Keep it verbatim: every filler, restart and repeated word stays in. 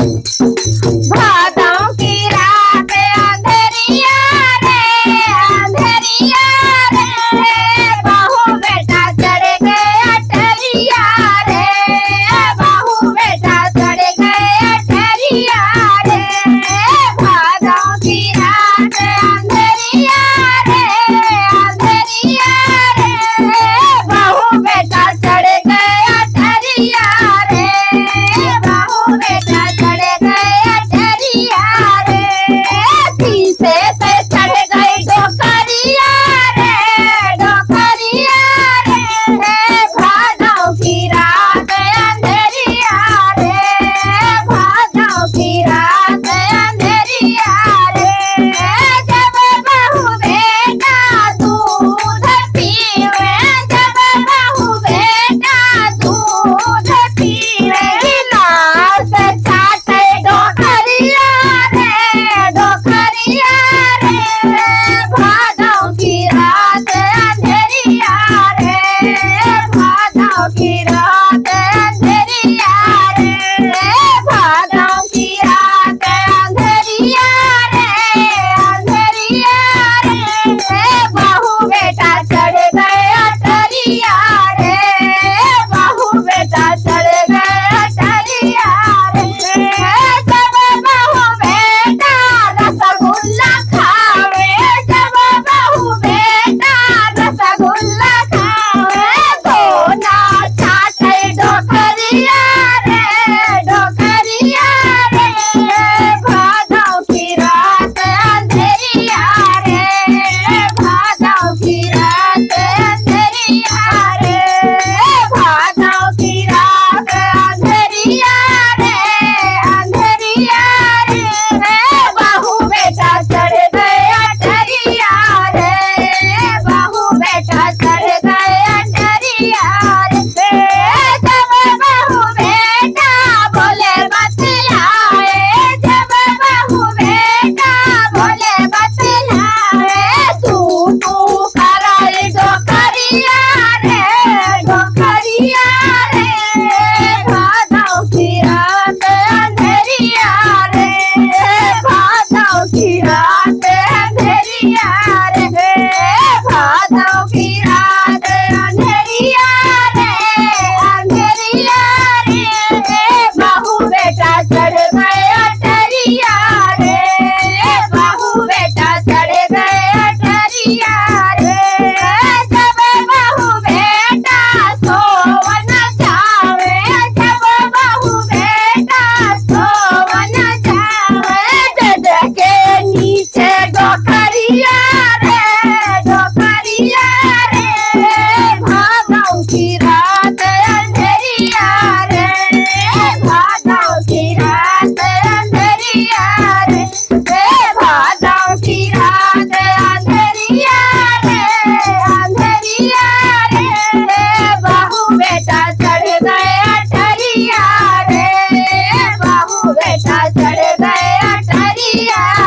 भादों की रात अंधेरिया रे अंधेरिया रे बहू बेटा चढ़ गए अटरिया रे बहू बेटा चढ़ गए अटरिया रे भादों की रात अंधेरिया रे अंधेरिया रे बहू बेटा चढ़ गए अटरिया रे बहू बेटा चढ़ गए अटरिया रे पीछे से चढ़ गई डोकरिया रे डोकरिया रे भादों की रात अंधेरिया रे भादों की रात अंधेरिया रे जब बहू बेटा दूध पीवे जब बहू बेटा दूध पीवे गिलास चाटे डोकरिया रे डोकरिया रे भादों की रात अंधेरिया रे भादों की रात अंधेरिया रे भादों की रात अंधेरिया रे अंधेरिया रे बहू बेटा चढ़ गए अटरिया रे बहू बेटा चढ़ गए अटरिया रे जब बहू बेटा रसगुल्ला खावे जब बहू बेटा रसगुल्ला खावे दोना चाटे डोकरिया रे डोकरिया रे भादों की रात अंधेरिया रे भादों की रात अंधेरिया रे भादों की रात अंधेरिया रे अंधेरिया रे बहू बेटा चढ़ गए अटरिया रे बहू बेटा चढ़ गए अटरिया रे जब बहू बेटा बोले बतलाए जब बहू बेटा बोले बतलाए तू तू कराई डोकरिया रे डोकरिया रे भादों की रात अंधेरिया रे भादों की रात अंधेरिया रे भादों की रात अंधेरिया रे अंधेरिया रे बहू बेटा चढ़ गए अटरिया रे बहू बेटा चढ़ गए अटरिया रे जब बहू बेटा सोवन जावे जब बहू बेटा सोवन जावे जज के नीचे डोकरिया रे डोकरिया रे भादों की रात अंधेरिया रे भादों की रात अंधेरिया रे भादों की रात अंधेरिया रे अंधेरिया रे बहू बेटा चढ़ गए अटरिया रे बहू बेटा चढ़ गए अटरिया